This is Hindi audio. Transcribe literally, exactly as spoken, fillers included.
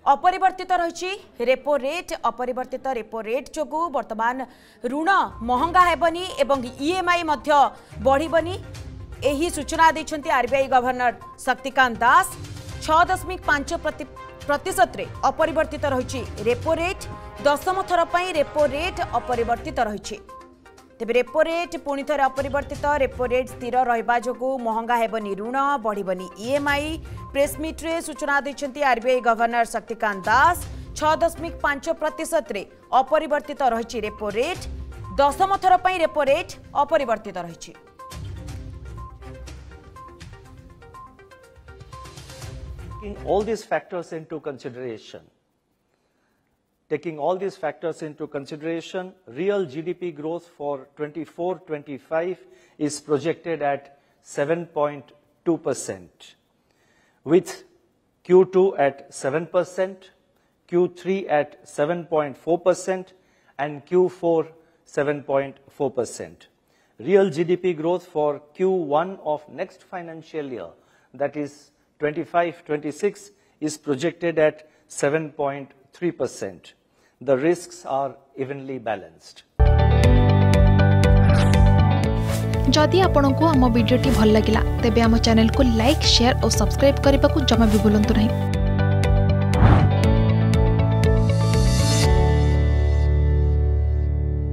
अपरिवर्तित रही रेपो रेट अपरिवर्तित रेपो रेट जोगु वर्तमान ऋण महंगा हेबनी एवं ईएमआई मध्य बढ़िबनी एही सूचना दैछंती आरबीआई गवर्नर शक्तिकांत दास छह दशमिक पांच प्रतिशत रे अपरिवर्तित रही रेपो रेट दशम थर पई रेपो रेट अपरिवर्तित रही तेबे रेपो रेट पुणी थे अपरिवर्तित रेपो रेट स्थिर रहिबा जोगु महंगा हेबनी ऋण बढ़िबनी ईएमआई प्रेसमिट रे सूचना दैछंती आरबीआई गवर्नर शक्तिकांत दास छह दशमिक पांच प्रतिशत रे अपरिवर्तित रही रेपो रेट दशम थर पई रेपो रेट अपरिवर्तित रही। Taking all these factors into consideration, taking all these factors into consideration, real G D P growth for twenty-four twenty-five is projected at seven point two percent, with Q two at seven percent, Q three at seven point four percent, and Q four seven point four percent. Real G D P growth for Q one of next financial year, that is twenty-five twenty-six, is projected at seven point three percent. The risks are evenly balanced. जदि आपंक आम भिडी भल लगा तेब आम चैनल को लाइक शेयर और सब्सक्राइब करने को जमा भी भूलु नहीं।